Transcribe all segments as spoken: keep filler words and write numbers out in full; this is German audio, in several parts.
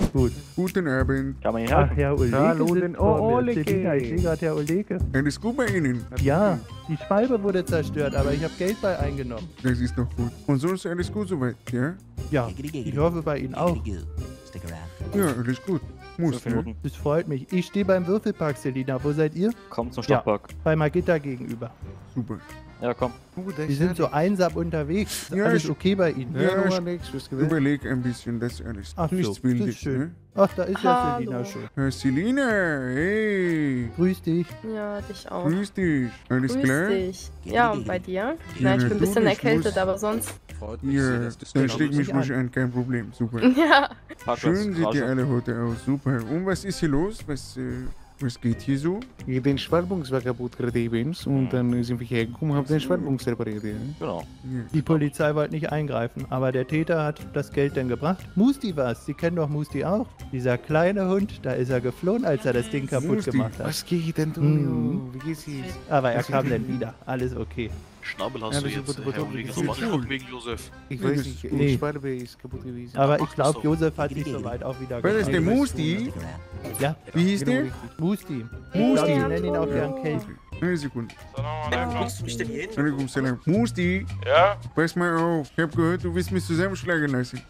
Gut. Guten Abend. Kann man hier Ach, helfen? Herr Ulrike Hallo, sitzt den vor mir. Ulrike. Selina, ich sehe gerade Herr Ulrike. Alles gut bei Ihnen? Ja, die Schwalbe wurde zerstört, aber ich habe Geld bei eingenommen. Das ist doch gut. Und sonst alles gut soweit, ja? Ja, ich hoffe bei Ihnen auch. Ja, alles gut. Muss, Fünf ne? Minuten. Das freut mich. Ich stehe beim Würfelpark, Selina. Wo seid ihr? Komm zum Ja. Stadtpark. Bei Magita gegenüber. Super. Ja, komm. Die sind so einsam unterwegs. Ist Ja, alles ich- okay bei Ihnen? Ja, Ja, ich war nix, was gewesen? überleg ein bisschen, das alles. Ach so, Nichts das ist Wildes, schön. ne? Ach, da ist ja Hallo. Selina schon. Herr Selina, hey. Grüß dich. Ja, dich auch. Grüß dich. Alles Grüß klar? dich. Ja, und bei dir? Ja, Na, ich bin ein bisschen natürlich, erkältet, muss- aber sonst. Freut mich sehr, Ja, dass das dann genau steck mich sich ruhig an. an, kein Problem. Super. Ja. Parkplatz, Schön seht ihr Garage. alle heute aus. Super. Und was ist hier los? Was, äh, was geht hier so? Ja, den Schwalbungs war kaputt gerade eben und dann sind wir hergekommen und haben den Schwalbungs repariert. Ja. Genau. Ja. Die Polizei wollte nicht eingreifen, aber der Täter hat das Geld dann gebracht. Musti war's. Sie kennen doch Musti auch. Dieser kleine Hund, da ist er geflohen, als er das Ding kaputt Musti. gemacht hat. Was geht denn, Antonio? Mhm. Wie geht's dir? Aber er kam dann wieder. Alles okay. Schnabel hast Ja, du das ist jetzt, gut, Herr gut, Ulrike. gut, Nochmal gut. zurück wegen Josef. Ich Nee, weiß das- nicht, nee. die Schwalbe ist kaputt gewesen. Aber mach ich glaube, das doch. Josef hat sich soweit auch wieder War das der gefangen. Musti? Ja, Wie hieß Genau der? richtig. Musti. Hey, Ich glaube, ja, sie nennen ihn auch Antonio. gern Kelp. Eine Sekunde. Kriegst du mich denn hier hin? Alaikum salam. Musti, Ja? pass mal auf. Ich hab gehört, du willst mich zusammenschlagen lassen.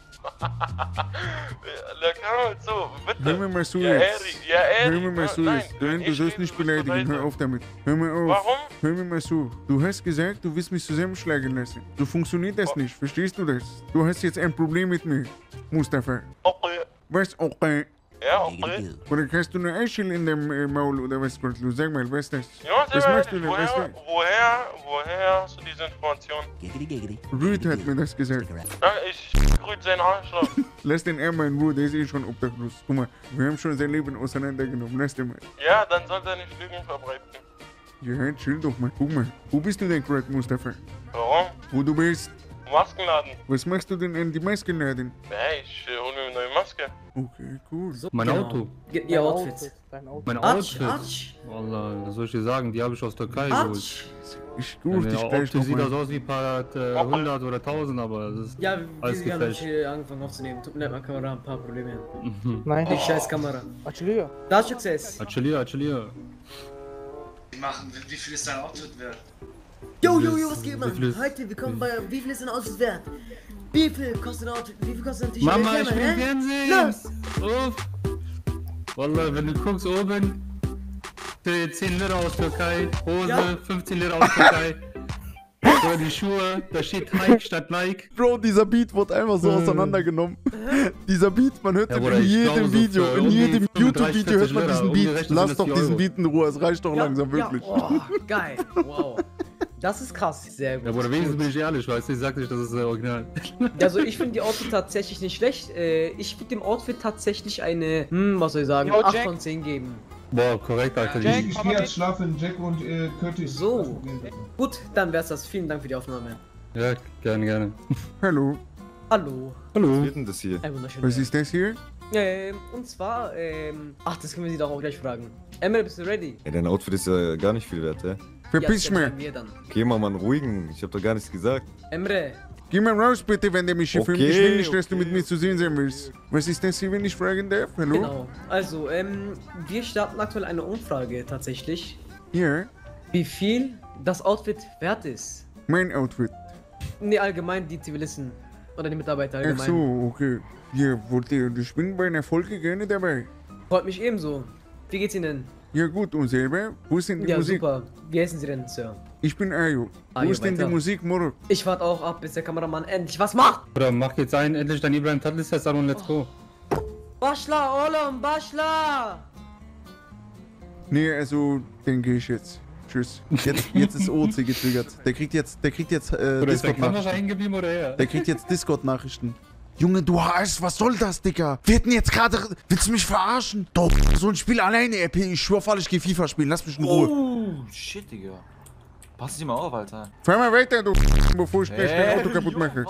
Na komm, so, bitte. Hör mir mal zu Ja, jetzt. Eri, ja, Eri. Hör mir mal zu nein, jetzt. Nein, du ich sollst rede, nicht du bist beleidigen. bereit. Hör auf damit. Hör mir auf. Warum? Hör mir mal zu. Du hast gesagt, du willst mich zusammenschlagen lassen. So funktioniert das nicht. Verstehst du das? Du hast jetzt ein Problem mit mir, Mustafa. Okay. Was? Okay. Ja, okay. Oder hast du eine Eichel in dem äh, Maul oder was, Gottlo? Sag mal, was ist das? Ja, Was sehr machst du ehrlich, denn? Was woher, woher, woher hast du diese Information? Rüd hat mir das gesagt. Ja, ich grüße seinen Arschloch. Lass den Ärmer in Ruhe, der ist eh schon obdachlos. Guck mal, wir haben schon sein Leben auseinandergenommen. Lass den mal. Ja, dann sollte er nicht Lügen verbreiten. Ja, chill doch mal. Guck mal, wo bist du denn gerade, Mustafa? Warum? Wo du bist? Maskenladen. Was machst du denn an die Maske laden? Ja, ich äh, hole mir eine neue Maske. Okay, cool. Mein Auto. Ihr Outfit. Mein Atsch, Outfit. Atsch, Wallah, was soll ich dir sagen? Die habe ich aus Türkei geholt. Atsch. Ich ruf Ja, dich gleich optisch sieht das nochmal. aus wie ein paar äh, hundert oder tausend, aber das ist Ja, wir alles wir haben gefälscht. nicht angefangen aufzunehmen. Tut mir leid, meine Kamera hat ein paar Probleme. Mhm. Nein. Die scheiß Kamera. Achilleia. Das Success. Achillia, Achillia. Machen, wie viel ist dein Outfit wert? Jo, jo, jo, was geht, Wie viel Mann? ist- Heute, wir kommen bei. Wie viel ist ein Outfit wert? Wie viel kostet ein Outfit? Wie viel kostet ein T-Shirt? Mama, Erklär ich mal, bin im hä? Fernsehen! Los! Uff. Wallah, wenn du guckst oben, zehn Lira aus Türkei, Hose, Ja. fünfzehn Lira aus Türkei. Oder die Schuhe, da steht Nike statt Nike. Bro, dieser Beat wurde einfach so auseinandergenommen. Dieser Beat, man hört Ja, den Bruder, in ich jedem glaube, so Video, für in um die jedem fünfunddreißig, YouTube-Video hört man Lira, diesen umgerechnet Beat. sind Lass das doch die diesen Euro. Beat in Ruhe, es reicht doch langsam, wirklich. Ja, oh, geil. Wow. Das ist krass. Sehr gut. Ja, Bruder, wenigstens bin ich ehrlich, weißt du, ich sag nicht, das ist äh, original. Also ich finde die Outfit tatsächlich nicht schlecht. Äh, ich würde dem Outfit tatsächlich eine, hm, was soll ich sagen, Yo, acht Jack. von zehn geben. Boah, korrekt, Alter. Jack, Ich komm gehe mal jetzt schlafen, Jack und äh, Curtis. So. Gut, dann wär's das. Vielen Dank für die Aufnahme. Ja, gerne, gerne. Hallo, Hallo. Hallo. Was wird denn das hier? Ein wunderschöner was ist das hier? Ähm, und zwar, ähm, ach, das können wir Sie doch auch gleich fragen. Emre, bist du ready? Ey, dein Outfit ist ja gar nicht viel wert, hä? Verpiss ja, mich. das wir dann. Geh mal, Mann, ruhigen. Ich hab doch gar nichts gesagt. Emre, Geh mal raus bitte, wenn der mich hier Okay, filmt. Ich will nicht, dass du okay. mit mir zu sehen sein willst. Was ist das hier, wenn ich fragen darf? Hallo? genau. Also, ähm, wir starten aktuell eine Umfrage tatsächlich, Ja, wie viel das Outfit wert ist. mein Outfit. Ne, allgemein die Zivilisten oder die Mitarbeiter Ach allgemein. so, okay. Ja, wollt ihr, ich bin bei einer Folge gerne dabei. Freut mich ebenso. Wie geht's Ihnen? Ja gut, und selber? Wo ist denn die Ja, Musik? super. Wie heißen Sie denn, Sir? Ich bin Ayo. Wo Ayo, ist denn weiter. die Musik, Moro? Ich warte auch ab, bis der Kameramann endlich was macht. Bruder, mach jetzt ein, endlich dein Ibrahim Tatlis an und let's go. Bashla, Olam, Bashla! Nee, also, den gehe ich jetzt. Tschüss. Jetzt, jetzt ist O C getriggert. Der kriegt jetzt, der kriegt jetzt äh, Oder ist der Kamera Discord-Nachrichten. hängen geblieben oder er? Der kriegt jetzt Discord-Nachrichten. Junge, du Arsch, was soll das, Digga? Wir hätten jetzt gerade... Willst du mich verarschen? Doch, so ein Spiel alleine, R P. Ich schwör voll, ich geh FIFA spielen. Lass mich in Ruhe. Oh, shit, Digga. Pass dich mal auf, Alter. Fahr mal weiter, du bevor ich gleich dein Auto kaputt mache.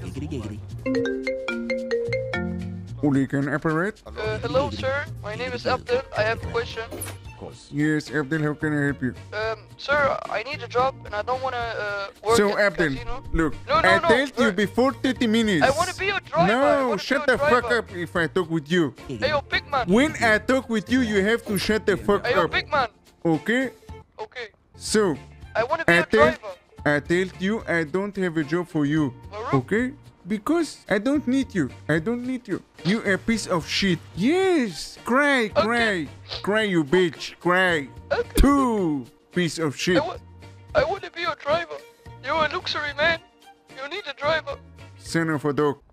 Uli, can I operate? Uh, hello, sir. My name is Abdel. I have a question. Yes, Abdel, how can I help you? Um, Sir, I need a job and I don't want to uh, work So, at the Abdel, casino. look, No, no, I no, told you sir. before thirty minutes. I want to be a driver. I No, wanna shut be a the fuck driver. up if I talk with you. Hey, yo, big man. When I talk with you, you have to shut the fuck Hey, yo, up. big man. Okay? Okay. So, I want to be I a told, driver. I told you I don't have a job for you. Okay? Because I don't need you. I don't need you. You a piece of shit. Yes. Cry, cry. Cry, you bitch. Cry. Two piece of shit. I, wa I want to be a driver. You're a luxury man. You need a driver. Son of a dog.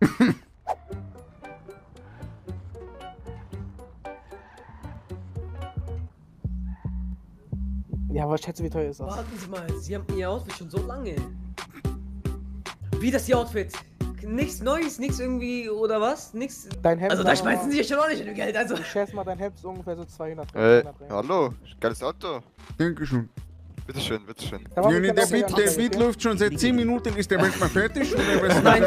Ja, aber schätze, wie teuer ist das? Warten Sie mal, Sie haben Ihr Outfit schon so lange. Wie das Ihr Outfit? Nichts Neues, nichts irgendwie oder was? Nichts. Dein Hemd. Also da schmeißen Sie ja schon auch nicht in Geld, also. Ich schätze mal, dein Hemd ist ungefähr so zweihundert. Äh, hallo, geiles Auto. Dankeschön. Bitteschön, bitteschön. Ja, nee, der Beat, der Beat läuft schon seit zehn Minuten. Ist der Welt mal fertig? Oder was? Nein.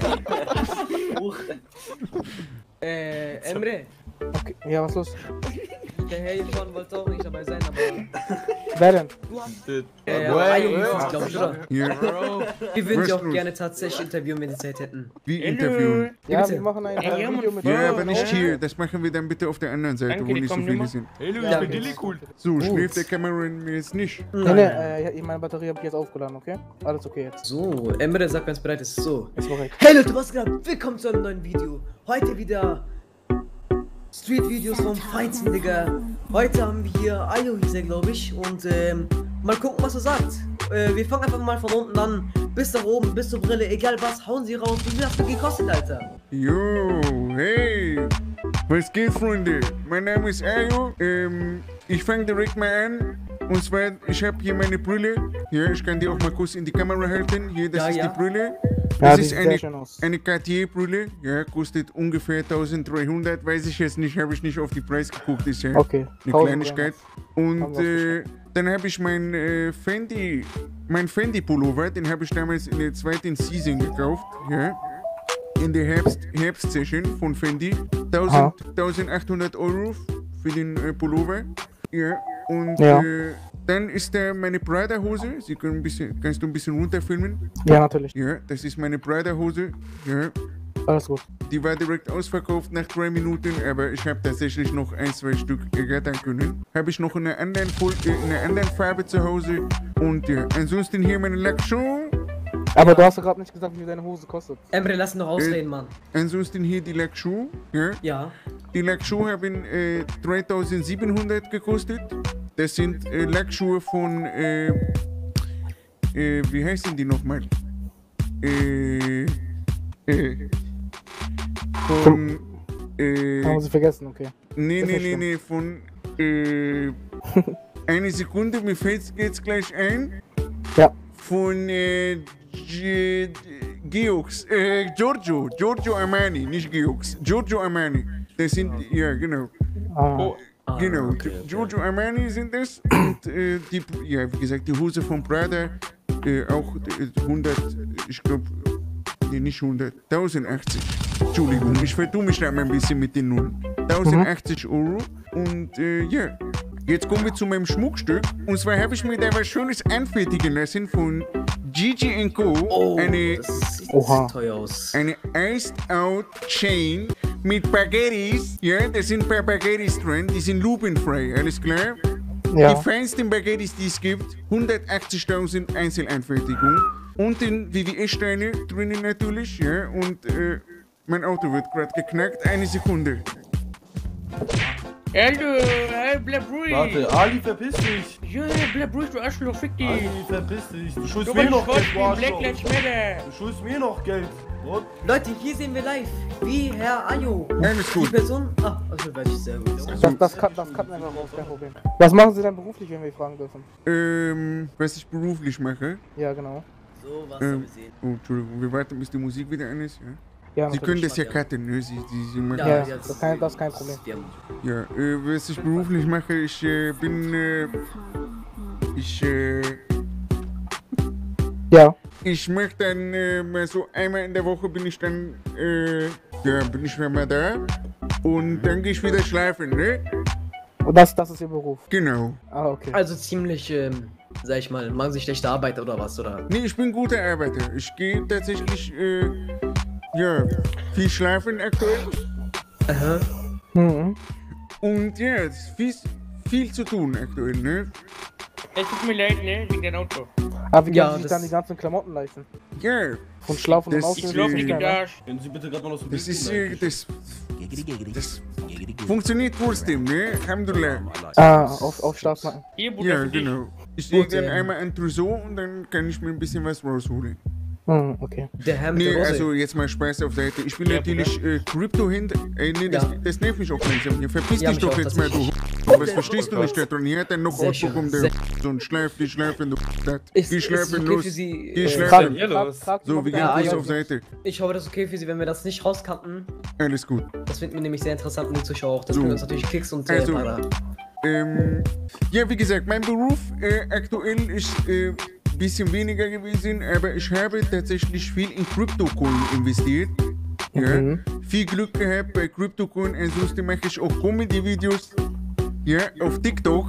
äh, Emre. Okay. Ja, was los? Der Herr hier vorne wollte auch nicht dabei sein, aber. Wer denn? Äh, Ayo hieß es, glaub ich, oder? Ja. Wir würden Sie auch Was los? gerne tatsächlich interviewen, wenn Sie Zeit hätten. Wie interviewen? Ja, wir machen ein äh, Video mit Ja, aber nicht hier. Das machen wir dann bitte auf der anderen Seite, wo nicht so viele sind. Hello, Ja, ich bin okay. Dilly cool. So, schläft der Cameron mir jetzt nicht? Nee, nee, äh, meine Batterie habe ich jetzt aufgeladen, okay? Alles okay jetzt. So, Emre sagt, wenn es bereit ist. So. Ist korrekt. Hey Leute, was geht ab? Willkommen zu einem neuen Video. Heute wieder Street-Videos vom Feinsten, Digga. Heute haben wir hier Ayo, hieß er, glaube ich. Und ähm, mal gucken, was er sagt. Äh, wir fangen einfach mal von unten an. Bis nach oben, bis zur Brille. Egal was, hauen Sie raus. Wie viel hast du gekostet, Alter? Jo, hey. Was geht, Freunde? Mein Name ist Ayo. Ähm, ich fange direkt mal an. Und zwar, ich habe hier meine Brille. Ja, ich kann die auch mal kurz in die Kamera halten. Hier, das Ja, ist ja. die Brille. Ja, Das die ist sieht eine, sehr schön aus. eine Cartier-Brille. Ja, kostet ungefähr eintausenddreihundert. Weiß ich jetzt nicht, habe ich nicht auf die Preis geguckt. Ist ja Okay, eine Kleinigkeit. Und Haben wir äh, dann habe ich mein äh, Fendi, mein Fendi-Pullover. Den habe ich damals in der zweiten Season gekauft. Ja. In der Herbst, Herbst-Session von Fendi. Aha. eintausendachthundert Euro für den äh, Pullover. Ja. Und Ja. Äh, dann ist da meine Prada-Hose. Sie können ein bisschen, kannst du ein bisschen runterfilmen? Ja, natürlich. Ja, das ist meine Prada-Hose. Ja. Alles gut. Die war direkt ausverkauft nach drei Minuten, aber ich habe tatsächlich noch ein, zwei Stück ergattern können. Habe ich noch in einer anderen, Fol äh, in einer anderen Farbe zu Hause. Und ja, ansonsten hier meine Lackschuhe. Aber du hast ja gerade nicht gesagt, wie viel deine Hose kostet. Emre, lass ihn doch ausreden, Mann. Ansonsten hier die Lackschuhe. Ja. Ja. Die Lackschuhe haben äh, dreitausendsiebenhundert gekostet. Das sind äh, Lackschuhe von, äh, äh, wie heißen die nochmal? Äh, äh, von, äh, Haben sie vergessen, okay. nee, Ist nee, nicht nee, schlimm. nee, von, äh, eine Sekunde, mir fällt jetzt gleich ein. Ja. Von, äh, G Geox, äh, Giorgio, Giorgio Armani, nicht Geox, Giorgio Armani. Das sind, ja, genau. Ah. Ah, Genau, okay, okay. Giorgio Armani sind das. Und äh, die, ja, wie gesagt, die Hose von Prada, äh, auch äh, hundert, ich glaube, nee, nicht hundert, tausendachtzig. Entschuldigung, ich vertue mich da mal ein bisschen mit den Nullen. tausendachtzig Euro. Und äh, ja, jetzt kommen wir zu meinem Schmuckstück. Und zwar habe ich mir da was Schönes anfertigen lassen von Gigi and Co. Oh, eine, das sieht, Oha. sieht teuer aus. eine Iced Out Chain mit Spaghettis. Ja, da sind ein paar Spaghettis drin, die sind lupenfrei, alles klar? Ja. Die feinsten Spaghettis, die es gibt, hundertachtzigtausend Einzelanfertigung. Und den V V S-Steine drinnen natürlich, ja. Und äh, mein Auto wird gerade geknackt. Eine Sekunde. Hallo, hey, bleib ruhig. Warte, Ali, verpiss dich. Ja, bleib ruhig, du Arschloch, fick dich. Ali, verpiss dich. Du schuldest Du mir bist noch Geld, du Schrott wie Black Arschloch. Lives Matter. Du schuldest mir noch Geld. What? Leute, hier sehen wir live, wie Herr Ayo, Alles die gut. Person. Ah, also weiß ich sehr gut. Das, das, kann, das kann einfach raus, kein Problem. Was machen Sie denn beruflich, wenn wir fragen dürfen? Ähm, was ich beruflich mache. Ja, genau. So, was Ähm, haben wir sehen? oh, Entschuldigung, wir warten, bis die Musik wieder an ist. Ja? Ja, Sie natürlich. können das ja cutten, ne? Sie, Sie, Sie machen Ja, das. das, ist kein, das ist kein Problem. Ja, äh, was ich beruflich mache, ich äh, bin, äh, ich, äh, Ja. ich mache dann äh, mal so einmal in der Woche bin ich dann, äh, ja, bin ich dann mal da und dann gehe ich wieder schlafen, ne? Und das, das ist Ihr Beruf? Genau. Ah, okay. Also ziemlich, ähm, sag ich mal, machen Sie schlechte Arbeit oder was, oder? Nee, ich bin guter Arbeiter. Ich gehe tatsächlich, äh, ja, viel schlafen aktuell. Aha. Mhm. Und ja, es ist viel, viel zu tun aktuell, ne? Es tut mir leid, ne? Wegen deinem Auto. Aber wie Ja, können Sie sich das- dann die ganzen Klamotten leisten? Ja. Von Schlafen und Das- Aussehen? Ich glaub nicht keiner. in der Arsch. Können Sie bitte gerade mal aus dem Das Bild ist, gucken, äh, das, das funktioniert trotzdem, ne? Alhamdulillah. Ah, auf, auf Staatsnacken. Hier, Bruder, Ja, für dich. genau. Ich lege Gut, dann ähm, einmal ein Trousseau und dann kann ich mir ein bisschen was rausholen. Hm, okay. Der Herr mit Nee, der Rose. also jetzt mal Spaß auf Seite. Ich bin Ja, natürlich äh, Crypto-Hint. Ey, nee, das, Ja. das nervt mich auch langsam hier. Verpiss Ja, dich mich doch auch, jetzt mal, du. tatsächlich. Was verstehst du nicht, Tetron? Hier hat er noch Sehr Ort schön, bekommen, sehr- der so ein Schleif, die Schleifen, du. Ist- Geh ist schleifen okay los. für Sie, Geh äh, schleifen. Hier los. So, wir gehen Ja, kurz ja. auf Seite. Ich hoffe, das ist okay für Sie, wenn wir das nicht rauskannten. Alles gut. Das finden wir nämlich sehr interessant und die Zuschauer auch. Das So. bringt uns natürlich Klicks und äh, Also, Para. Ähm, ja, wie gesagt, mein Beruf äh, aktuell ist äh, ein bisschen weniger gewesen, aber ich habe tatsächlich viel in Crypto-Coin investiert. Ja, Mhm. viel Glück gehabt bei Crypto-Coin, ansonsten mache ich auch Comedy-Videos. Ja, auf TikTok.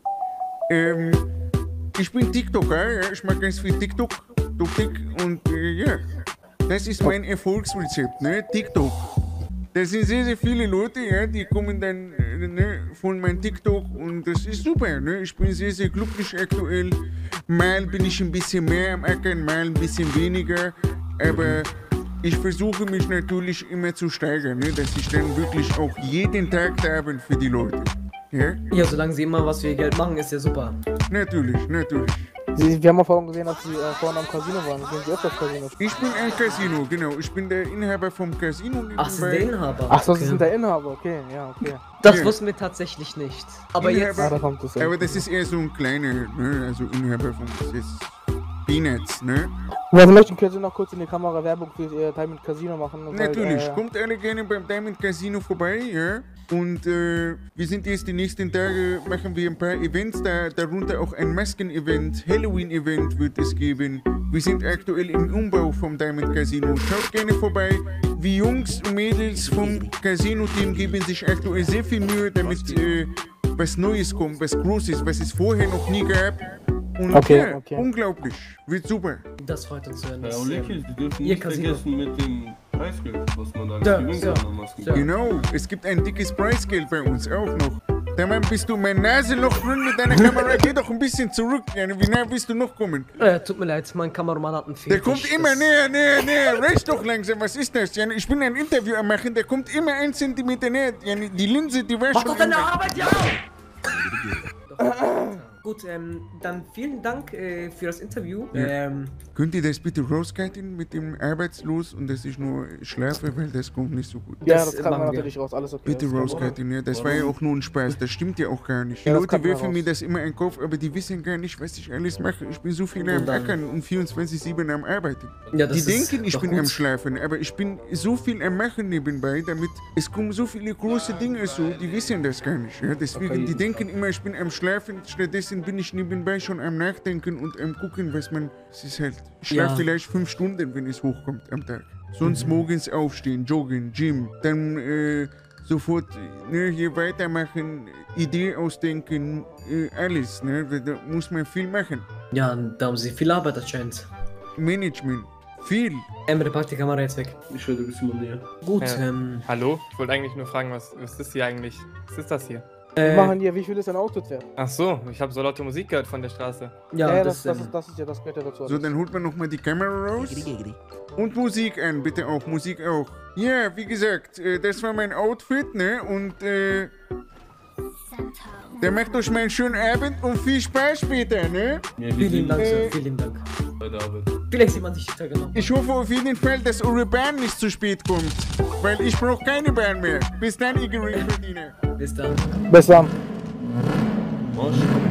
Ähm, ich bin TikToker, ja, ich mache ganz viel TikTok, TikTok und äh, ja, das ist mein Erfolgsrezept, ne, TikTok. Da sind sehr, sehr viele Leute, ja, die kommen dann äh, ne, von meinem TikTok und das ist super, ne? Ich bin sehr, sehr glücklich aktuell. Mal bin ich ein bisschen mehr am Ackern, mal ein bisschen weniger, aber ich versuche mich natürlich immer zu steigern, ne? Dass ich dann wirklich auch jeden Tag da bin für die Leute. Ja? Ja, solange Sie immer was für Ihr Geld machen, ist ja super. Natürlich, natürlich. Sie, wir haben auch vorhin gesehen, dass Sie äh, vorhin am Casino waren. Gehen Sie öfters Casino? Ich bin ein Casino, genau. Ich bin der Inhaber vom Casino. Ach, Sie sind der Inhaber. Ach so, Sie Okay. sind der Inhaber, okay, ja, okay. Das Ja. wussten wir tatsächlich nicht. Aber jetzt. Ah, da kommt es Aber das ist eher so ein kleiner, ne? Also Inhaber vom das ist Peanuts, ne? Wenn Sie möchten, können Sie noch kurz in die Kamera Werbung für Ihr Diamond Casino machen. Weil, Natürlich, äh, kommt alle gerne beim Diamond Casino vorbei, ja. Und äh, wir sind jetzt die nächsten Tage, machen wir ein paar Events da, darunter auch ein Masken-Event, Halloween-Event wird es geben. Wir sind aktuell im Umbau vom Diamond Casino. Schaut gerne vorbei. Die Jungs und Mädels vom Casino-Team geben sich aktuell sehr viel Mühe, damit äh, was Neues kommt, was Großes, was es vorher noch nie gab. Und Okay, ja, okay. unglaublich. Wird super. Das freut uns zu hören. Herr dass, Olekis, ähm, Sie dürfen Ihr nicht Casino. vergessen mit dem Preisgeld, was man da Ja, gewinnen ja, kann. am Masken. ja. Genau, es gibt ein dickes Preisgeld bei uns auch noch. Da Mann, bist du mein Nasenloch drin mit deiner Kamera? Geh doch ein bisschen zurück. Jane. Wie nah willst du noch kommen? Äh, tut mir leid, mein Kameramann hat einen Fehler. Der kommt immer näher, näher, näher. Rechts doch langsam. Was ist das? Jane, ich bin ein Interview am machen. Der kommt immer ein Zentimeter näher. Jane, die Linse, die war Mach schon... doch deine immer- Arbeit, ja! Gut, ähm, dann vielen Dank äh, für das Interview. Ja. Ähm, Könnt ihr das bitte rauscutten mit dem Arbeitslos und dass ich nur schlafe, weil das kommt nicht so gut. Ja, Das das kann man machen wir. natürlich raus, alles okay. Bitte das kann- rauscutten, ja. Das war ja auch nur ein Spaß. Das stimmt ja auch gar nicht. Die Ja, das Leute cutten wir werfen raus. mir das immer in den Kopf, aber die wissen gar nicht, was ich alles mache. Ich bin so viel am Und dann- Ackern und vierundzwanzig sieben am Arbeiten. Ja, das die ist denken, ich doch bin gut. am Schlafen, aber ich bin so viel am Machen nebenbei, damit es kommen so viele große Dinge so, die wissen das gar nicht. Ja? Deswegen, Okay. die denken immer, ich bin am Schlafen, stattdessen bin ich nebenbei schon am Nachdenken und am Gucken, was man. Es ist halt. Ich schlafe Ja. vielleicht fünf Stunden, wenn es hochkommt am Tag. Sonst Mhm. morgens aufstehen, joggen, Gym, dann äh, sofort ne, hier weitermachen, Idee ausdenken, äh, alles. Ne? Da muss man viel machen. ja, da haben Sie viel Arbeit anscheinend. Management, viel. Emre, pack die Kamera jetzt weg. Ich werde ein bisschen mal näher. Gut, Ja. ähm, Hallo? Ich wollte eigentlich nur fragen, was, was ist hier eigentlich? Was ist das hier? Wir äh, machen hier, wie viel ist ein Auto wert? Ach so, ich habe so laute Musik gehört von der Straße. ja, Ja, das, das, das, ähm, ist, das ist ja das gehört ja dazu. So, dann holt man nochmal die Kamera raus. Und Musik an, bitte auch, Musik auch. Ja, wie gesagt, äh, das war mein Outfit, ne? Und äh, der macht euch mal einen schönen Abend und viel Spaß später, ne? Ja, wir vielen sehen Dank, uns Sir, Äh, vielen Dank. bei der Arbeit. Vielleicht sieht man sich die Tage noch. Ich hoffe auf jeden Fall, dass eure Bahn nicht zu spät kommt. Weil ich brauche keine Bahn mehr. Bis dann, ihr Geringverdiener. Bis dann. Bis dann. Mosch.